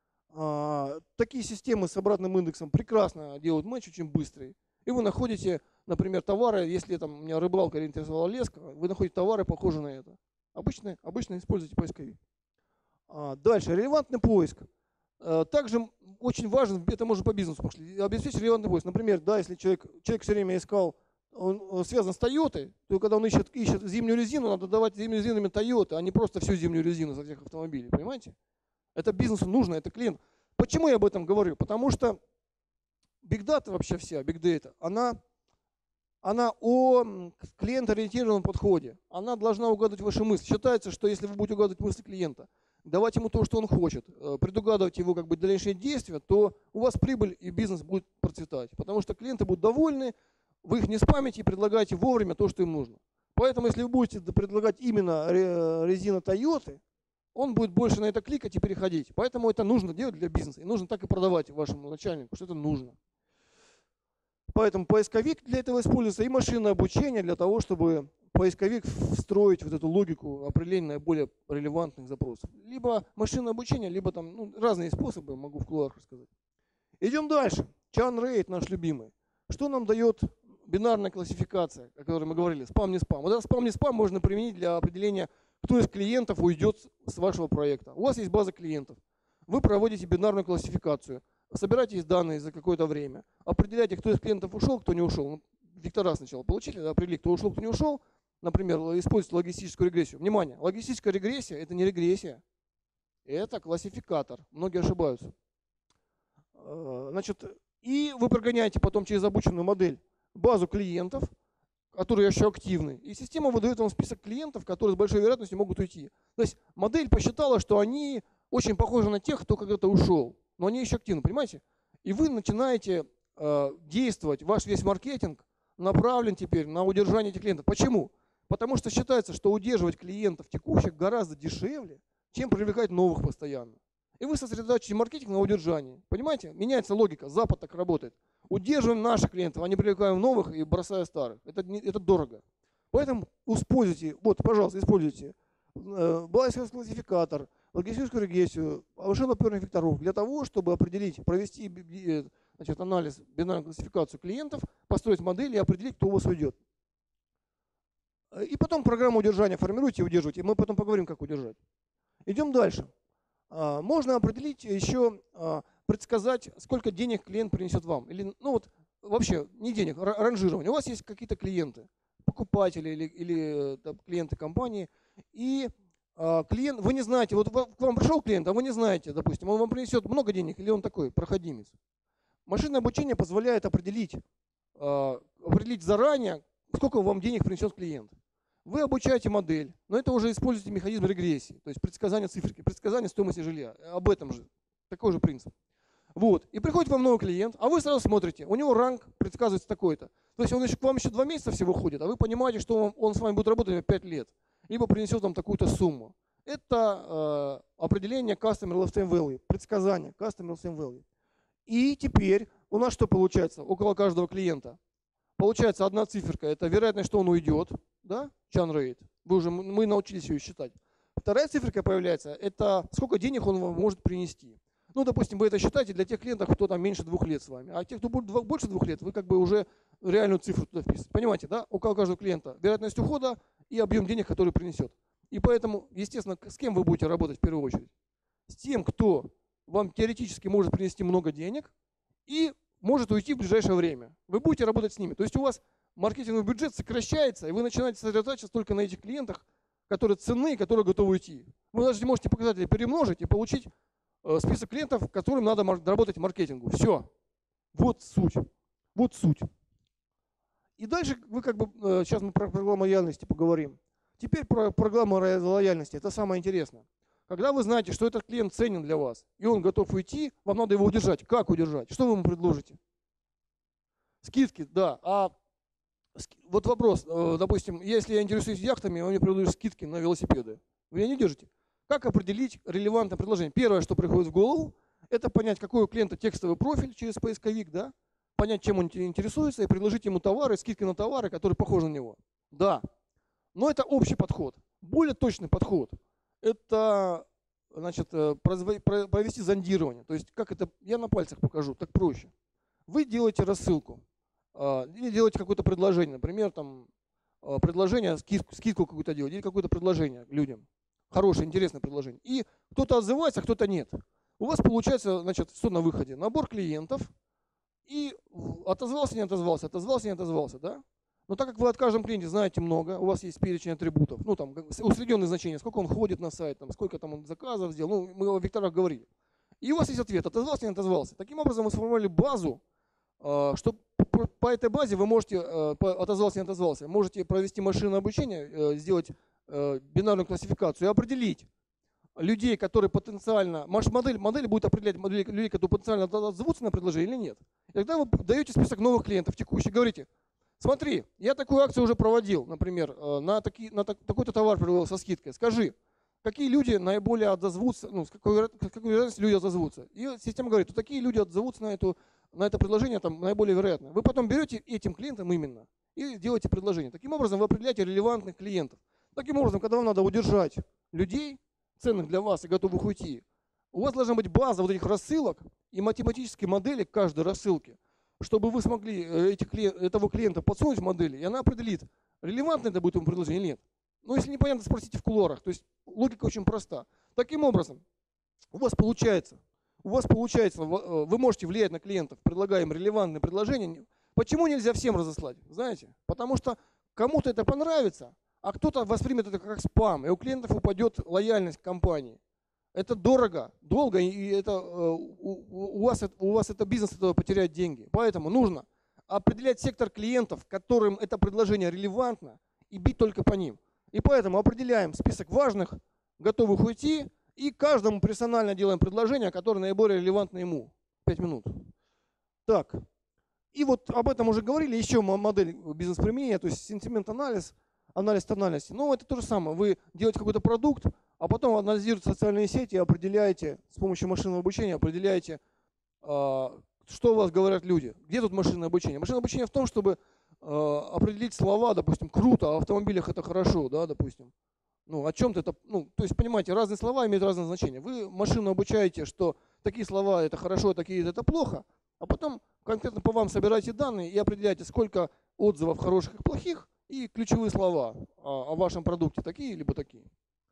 Такие системы с обратным индексом прекрасно делают матч, очень быстрый. И вы находите, например, товары, если там меня рыбалка или интересовала леска, вы находите товары, похожие на это. Обычно используйте поисковик. Дальше, релевантный поиск. Также очень важен, это можно по бизнесу пошли, обеспечить релевантный поиск. Например, да, если человек все время искал, он связан с Toyota, то когда он ищет зимнюю резину, надо давать зимнюю резину именно Toyota, а не просто всю зимнюю резину со всех автомобилей, понимаете? Это бизнесу нужно, это клиент. Почему я об этом говорю? Потому что Big Data вообще вся, Big Data, она о клиент-ориентированном подходе. Она должна угадывать ваши мысли. Считается, что если вы будете угадывать мысли клиента, давать ему то, что он хочет, предугадывать его как бы дальнейшие действия, то у вас прибыль и бизнес будет процветать. Потому что клиенты будут довольны, вы их не спамите и предлагаете вовремя то, что им нужно. Поэтому если вы будете предлагать именно резину Toyota, он будет больше на это кликать и переходить. Поэтому это нужно делать для бизнеса. И нужно так и продавать вашему начальнику, что это нужно. Поэтому поисковик для этого используется и машинное обучение для того, чтобы поисковик встроить вот эту логику определения наиболее релевантных запросов. Либо машинное обучение, либо там разные способы, могу в кулуарах рассказать. Идем дальше. Churn rate наш любимый. Что нам дает бинарная классификация, о которой мы говорили, спам, не спам. Вот этот спам, не спам можно применить для определения, кто из клиентов уйдет с вашего проекта. У вас есть база клиентов. Вы проводите бинарную классификацию, собираете данные за какое-то время, определяете, кто из клиентов ушел, кто не ушел. Ну, вектора сначала получили, определили, кто ушел, кто не ушел. Например, используйте логистическую регрессию. Внимание, логистическая регрессия – это не регрессия, это классификатор. Многие ошибаются. Значит, и вы прогоняете потом через обученную модель базу клиентов, которые еще активны, и система выдает вам список клиентов, которые с большой вероятностью могут уйти. То есть модель посчитала, что они очень похожи на тех, кто когда-то ушел, но они еще активны, понимаете? И вы начинаете действовать, ваш весь маркетинг направлен теперь на удержание этих клиентов. Почему? Потому что считается, что удерживать клиентов текущих гораздо дешевле, чем привлекать новых постоянно. И вы сосредотачиваете маркетинг на удержании. Понимаете? Меняется логика, Запад так работает. Удерживаем наших клиентов, а не привлекаем новых и бросая старых. Это дорого. Поэтому используйте, вот, пожалуйста, используйте Bayes классификатор, логистическую регрессию, повышенный опорных векторов для того, чтобы определить, провести анализ, бинарную классификацию клиентов, построить модель и определить, кто у вас уйдет. И потом программу удержания формируйте и удерживайте. Мы потом поговорим, как удержать. Идем дальше. Можно определить еще, предсказать, сколько денег клиент принесет вам. Или, ну вот, вообще, не денег, ранжирование. У вас есть какие-то клиенты, покупатели или клиенты компании, и клиент, вы не знаете, вот к вам пришел клиент, а вы не знаете, допустим, он вам принесет много денег или он такой проходимец. Машинное обучение позволяет определить заранее, сколько вам денег принесет клиент. Вы обучаете модель, но это уже используете механизм регрессии, то есть предсказание циферки, предсказание стоимости жилья. Об этом же, такой же принцип. Вот. И приходит вам новый клиент, а вы сразу смотрите, у него ранг предсказывается такой-то. То есть он еще, к вам еще 2 месяца всего ходит, а вы понимаете, что он с вами будет работать 5 лет, либо принесет вам такую-то сумму. Это определение Customer Lifetime Value, предсказание Customer Lifetime Value. И теперь у нас что получается около каждого клиента? Получается одна циферка, это вероятность, что он уйдет, да, churn rate. Мы научились ее считать. Вторая циферка появляется, это сколько денег он вам может принести. Ну, допустим, вы это считаете для тех клиентов, кто там меньше 2 лет с вами. А те, кто будет больше 2 лет, вы как бы уже реальную цифру туда вписываете. Понимаете, да? Около каждого клиента вероятность ухода и объем денег, который принесет. И поэтому, естественно, с кем вы будете работать в первую очередь? С тем, кто вам теоретически может принести много денег и может уйти в ближайшее время. Вы будете работать с ними. То есть у вас маркетинговый бюджет сокращается, и вы начинаете сосредотачиваться только на этих клиентах, которые ценны и которые готовы уйти. Вы даже можете показатели перемножить и получить список клиентов, которым надо доработать маркетингу. Все. Вот суть. Вот суть. И дальше вы сейчас мы про программу лояльности поговорим. Теперь про программу лояльности. Это самое интересное. Когда вы знаете, что этот клиент ценен для вас, и он готов уйти, вам надо его удержать. Как удержать? Что вы ему предложите? Скидки, да. Вот вопрос, допустим, если я интересуюсь яхтами, вы мне предложите скидки на велосипеды. Вы меня не держите? Как определить релевантное предложение? Первое, что приходит в голову, это понять, какой у клиента текстовый профиль через поисковик, да? Понять, чем он интересуется, и предложить ему товары, скидки на товары, которые похожи на него. Да. Но это общий подход. Более точный подход – это, значит, провести зондирование. То есть, как это, я на пальцах покажу, так проще. Вы делаете рассылку или делаете какое-то предложение, например, там, предложение, скидку какую-то делать, или какое-то предложение людям. Хорошее, интересное предложение. И кто-то отзывается, а кто-то нет. У вас получается, значит, что на выходе? Набор клиентов, и отозвался, не отозвался, отозвался, не отозвался, да? Но так как вы от каждого клиента знаете много, у вас есть перечень атрибутов, ну там усредненные значения, сколько он ходит на сайт, там, сколько там он заказов сделал, ну мы о векторах говорили. И у вас есть ответ, отозвался, не отозвался. Таким образом вы сформировали базу, что по этой базе вы можете, отозвался, не отозвался, можете провести машинное обучение, сделать бинарную классификацию и определить людей, которые потенциально, модель будет определять людей, которые потенциально отзовутся на предложение или нет. И тогда вы даете список новых клиентов текущих, говорите, смотри, я такую акцию уже проводил, например, на такой-то товар привел со скидкой. Скажи, какие люди наиболее отозвутся, ну, с какой вероятностью люди отозвутся. И система говорит, что такие люди отзовутся на это предложение там, наиболее вероятно. Вы потом берете этим клиентам именно и делаете предложение. Таким образом вы определяете релевантных клиентов. Таким образом, когда вам надо удержать людей, ценных для вас и готовых уйти, у вас должна быть база вот этих рассылок и математические модели к каждой рассылке, чтобы вы смогли этого клиента подсунуть в модели, и она определит, релевантно это будет ему предложение или нет. Ну, если непонятно, спросите в кулуарах. То есть логика очень проста. Таким образом, у вас получается, вы можете влиять на клиентов, предлагая им релевантные предложения. Почему нельзя всем разослать? Знаете? Потому что кому-то это понравится, а кто-то воспримет это как спам, и у клиентов упадет лояльность к компании. Это дорого, долго, и это, у вас это бизнес этого потеряет деньги. Поэтому нужно определять сектор клиентов, которым это предложение релевантно, и бить только по ним. И поэтому определяем список важных, готовых уйти, и каждому персонально делаем предложение, которое наиболее релевантно ему. 5 минут. Так. И вот об этом уже говорили. Еще модель бизнес-применения, то есть сентимент-анализ, анализ тональности. Но это то же самое. Вы делаете какой-то продукт, а потом анализируете социальные сети и определяете, с помощью машинного обучения, определяете, что у вас говорят люди. Где тут машинное обучение? Машинное обучение в том, чтобы определить слова, допустим, круто, а в автомобилях это хорошо, да, допустим. Ну, о чем-то это, ну, то есть, понимаете, разные слова имеют разное значение. Вы машину обучаете, что такие слова это хорошо, а такие это плохо, а потом конкретно по вам собираете данные и определяете, сколько отзывов хороших и плохих, и ключевые слова о вашем продукте, такие либо такие.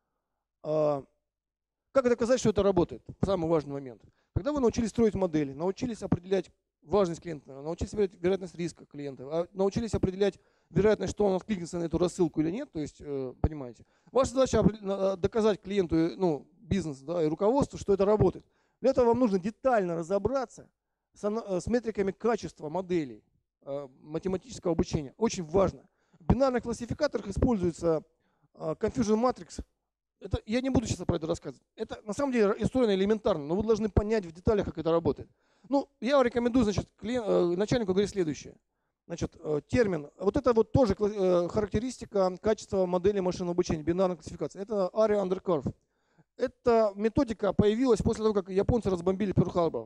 Как доказать, что это работает? Самый важный момент. Когда вы научились строить модели, научились определять важность клиента, научились определять вероятность риска клиента, научились определять вероятность, что он откликнется на эту рассылку или нет, то есть, понимаете. Ваша задача доказать клиенту, ну, бизнесу, да, и руководству, что это работает. Для этого вам нужно детально разобраться с метриками качества моделей математического обучения. Очень важно. В бинарных классификаторах используется Confusion Matrix. Это, я не буду сейчас про это рассказывать. Это на самом деле история элементарна, но вы должны понять в деталях, как это работает. Ну, я рекомендую, значит, начальнику говорить следующее. Значит, термин, вот это вот тоже характеристика качества модели машинного обучения, бинарной классификации. Это Area Under Curve. Эта методика появилась после того, как японцы разбомбили Пёрл-Харбор.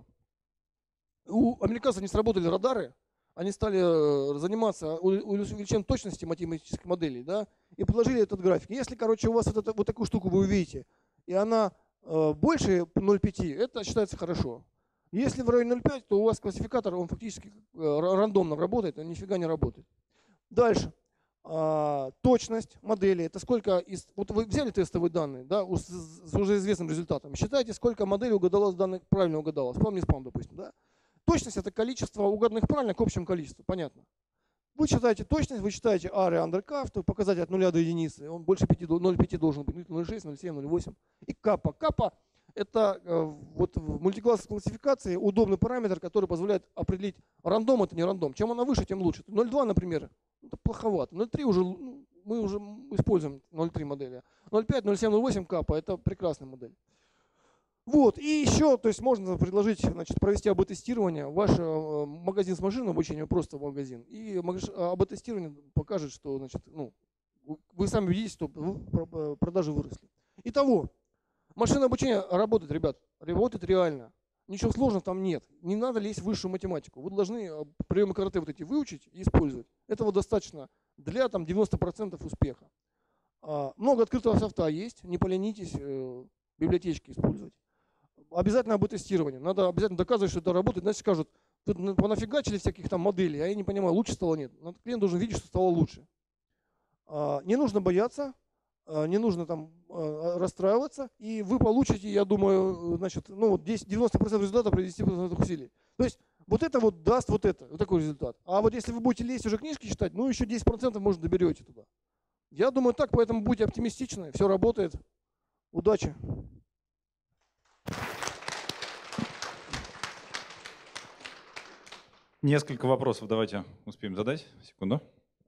У американцев не сработали радары, они стали заниматься увеличением точности математических моделей, да, и предложили этот график. Если, короче, у вас вот такую штуку вы увидите, и она больше 0,5, это считается хорошо. Если в районе 0,5, то у вас классификатор, он фактически рандомно работает, он нифига не работает. Дальше. Точность модели, это сколько вот вы взяли тестовые данные, да, с уже известным результатом. Считайте, сколько моделей угадалось данных, правильно угадалось, спам, не спам, допустим, да. Точность – это количество угаданных правильно к общему количеству, понятно. Вы считаете точность, вы считаете area under curve, показатель от 0 до единицы, он больше 0,5 должен быть, 0,6, 0,7, 0,8. И капа. Капа – это вот в мультиклассовой классификации удобный параметр, который позволяет определить, рандом это не рандом. Чем она выше, тем лучше. 0,2, например, это плоховато. 0,3 уже, мы уже используем 0,3 модели. 0,5, 0,7, 0,8 капа – это прекрасная модель. Вот, и еще, то есть можно предложить, значит, провести АБ-тестирование. Ваш магазин с машинным обучением, просто магазин. И АБ-тестирование покажет, что, значит, ну, вы сами видите, что продажи выросли. Итого, машинное обучение работает, ребят, работает реально. Ничего сложного там нет. Не надо лезть в высшую математику. Вы должны приемы карате вот эти выучить и использовать. Этого достаточно для там 90% успеха. Много открытого софта есть, не поленитесь, библиотечки использовать. Обязательно АБ-тестирование. Надо обязательно доказывать, что это работает. Иначе скажут, тут понафигачили всяких там моделей, а я не понимаю, лучше стало нет. Клиент должен видеть, что стало лучше. Не нужно бояться, не нужно там расстраиваться, и вы получите, я думаю, значит, ну, 90% результата при 10% усилий. То есть вот это вот даст вот такой результат. А вот если вы будете лезть уже книжки читать, ну еще 10% может доберете туда. Я думаю так, поэтому будьте оптимистичны, все работает. Удачи! Несколько вопросов давайте успеем задать. Секунду.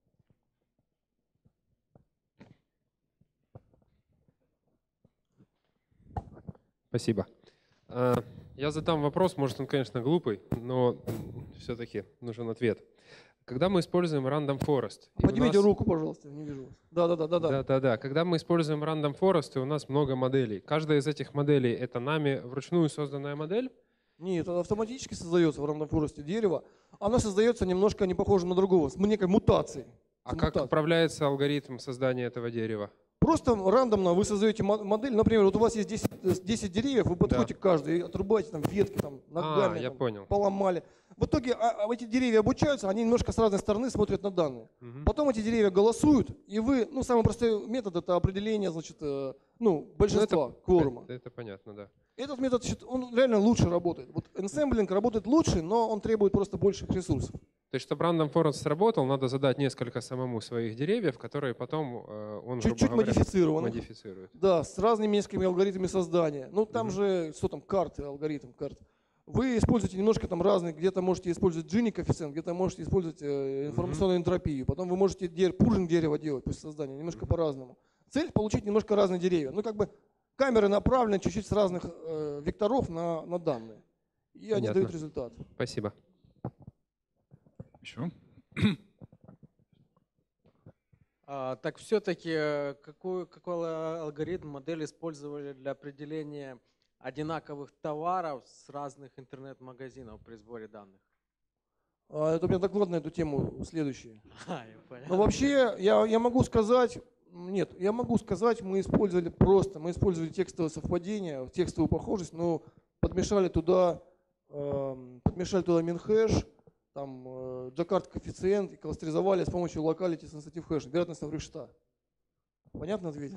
Спасибо. Я задам вопрос, может он, конечно, глупый, но все-таки нужен ответ. Когда мы используем Random Forest… Поднимите руку, пожалуйста, не вижу вас. Да. Когда мы используем Random Forest, и у нас много моделей. Каждая из этих моделей – это нами вручную созданная модель? Нет, это автоматически создается в Random Forest дерево. Оно создается немножко не похожим на другого, с некой мутацией. А как управляется алгоритм создания этого дерева? Просто рандомно вы создаете модель. Например, вот у вас есть 10 деревьев, вы подходите к каждой и отрубаете там ветки там, ногами, я понял. поломали. в итоге эти деревья обучаются, они немножко с разной стороны смотрят на данные. Мгм. Потом эти деревья голосуют, и вы, ну, самый простой метод — это определение, значит, ну, Ну, большинства, кворума. это понятно, да. Этот метод, он реально лучше работает. Вот энсемблинг работает лучше, но он требует просто больших ресурсов. То есть, чтобы Random Forest сработал, надо задать несколько самому своих деревьев, которые потом он, грубо Чуть-чуть говоря, модифицированных. модифицирует. Да, с разными несколькими алгоритмами создания. Ну, там Мгм. же, что там, карты, алгоритм карт. Вы используете немножко там разные, где-то можете использовать Gini коэффициент, где-то можете использовать информационную энтропию. Потом вы можете пужинг дерева делать после создания, немножко по-разному. Цель — получить немножко разные деревья. Ну, как бы камеры направлены чуть-чуть с разных векторов на данные. И они Понятно. дают результат. Спасибо. Еще? Так все-таки какой алгоритм, модель использовали для определения одинаковых товаров с разных интернет-магазинов при сборе данных? Это у меня доклад на эту тему следующий. Я понял. Но вообще, я могу сказать, нет, я могу сказать, мы использовали текстовое совпадение, текстовую похожесть, но подмешали туда min-хэш, там Джакард коэффициент и кластеризовали с помощью locality sensitive hash, вероятностного рышта. Понятно ответил?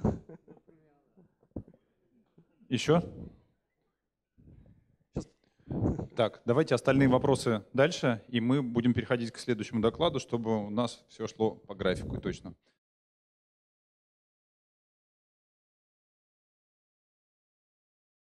Еще? Сейчас. Так, давайте остальные вопросы дальше, и мы будем переходить к следующему докладу, чтобы у нас все шло по графику точно.